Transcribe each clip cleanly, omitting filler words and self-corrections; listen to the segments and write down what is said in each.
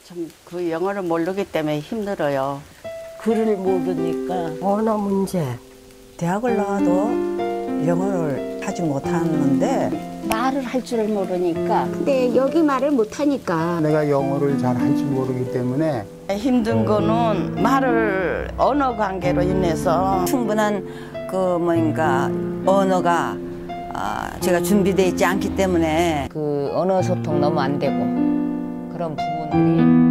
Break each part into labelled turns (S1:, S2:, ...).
S1: 참 그 영어를 모르기 때문에 힘들어요.
S2: 글을 모르니까
S3: 언어 문제. 대학을 나와도 영어를 하지 못하는데
S2: 말을 할 줄 모르니까.
S4: 근데 여기 말을 못하니까
S5: 내가 영어를 잘 할지 모르기 때문에
S1: 힘든 거는 말을 언어 관계로 인해서
S3: 충분한 언어가 제가 준비되어 있지 않기 때문에
S2: 그 언어 소통 너무 안 되고 그런 부분들이.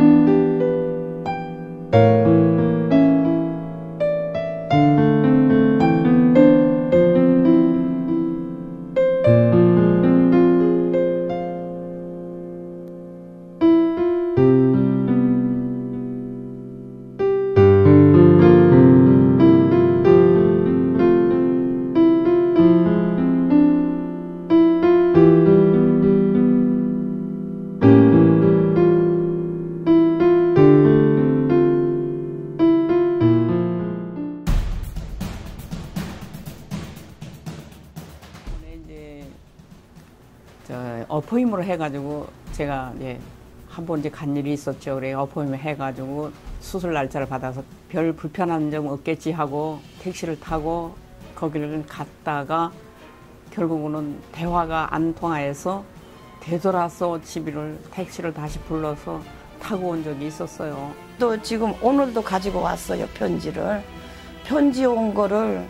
S6: 어포임으로 해가지고 제가 한 번 간 일이 있었죠. 그래 어포임 해가지고 수술 날짜를 받아서 별 불편한 점 없겠지 하고 택시를 타고 거기를 갔다가 결국은 대화가 안 통하여서 되돌아서 택시를 다시 불러서 타고 온 적이 있었어요.
S1: 또 지금 오늘도 가지고 왔어요. 편지 온 거를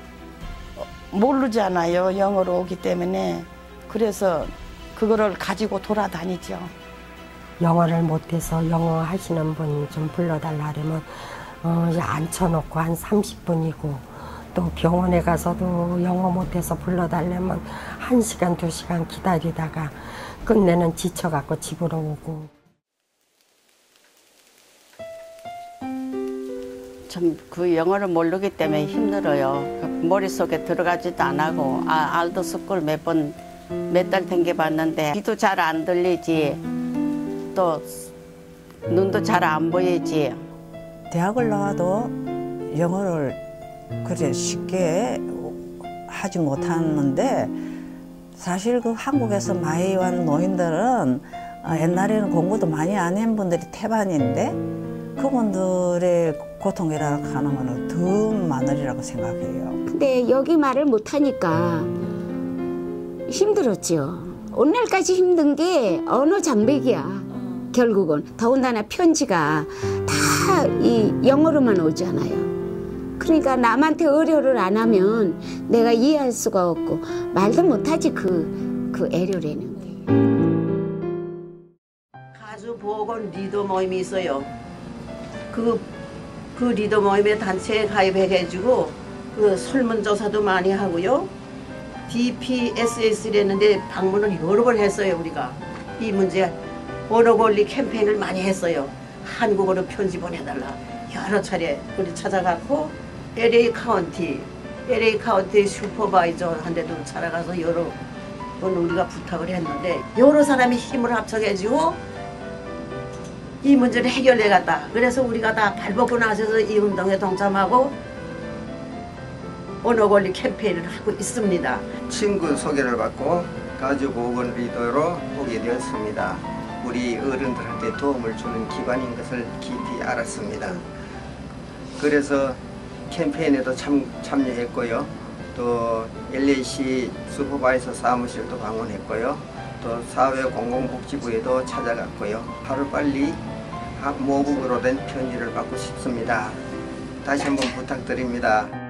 S1: 모르잖아요. 영어로 오기 때문에. 그래서 그거를 가지고 돌아다니죠.
S3: 영어를 못해서 영어 하시는 분 좀 불러달라 그러면 앉혀놓고 한 30분이고 또 병원에 가서도 영어 못해서 불러달라면 1시간, 2시간 기다리다가 끝내는 지쳐갖고 집으로 오고.
S1: 참 그 영어를 모르기 때문에 힘들어요. 머릿속에 들어가지도 안 하고 알도 스쿨 몇 달 댕겨봤는데 귀도 잘 안 들리지 또 눈도 잘 안 보이지.
S3: 대학을 나와도 영어를 그래 쉽게 하지 못하는데 사실 그 한국에서 많이 온 노인들은 옛날에는 공부도 많이 안 한 분들이 태반인데 그분들의 고통이라고 하는 거는 더 많으리라고 생각해요.
S4: 근데 여기 말을 못하니까 힘들었죠. 오늘까지 힘든 게 언어 장벽이야. 결국은 더군다나 편지가 다 이 영어로만 오잖아요. 그러니까 남한테 의뢰를 안 하면 내가 이해할 수가 없고 말도 못하지 그 애료라는 게.
S1: 가수 보건 리더 모임이 있어요. 그 리더 모임에 단체에 가입해가지고 그 설문조사도 많이 하고요. DPSS라는데 방문을 여러 번 했어요. 우리가 이 문제 언어 권리 캠페인을 많이 했어요. 한국어로 편지 보내달라 여러 차례 우리 찾아갔고 LA 카운티 슈퍼바이저한테도 찾아가서 여러 번 우리가 부탁을 했는데 여러 사람이 힘을 합쳐가지고 이 문제를 해결해갔다. 그래서 우리가 다 발벗고 나서서 이 운동에 동참하고 언어 권리 캠페인을 하고 있습니다.
S7: 친구 소개를 받고 가주보건 리더로 오게 되었습니다. 우리 어른들한테 도움을 주는 기관인 것을 깊이 알았습니다. 그래서 캠페인에도 참여했고요. 또 LA시 슈퍼바이저 사무실도 방문했고요. 또 사회공공복지부에도 찾아갔고요. 하루빨리 모국어로 된 편지를 받고 싶습니다. 다시 한번 부탁드립니다.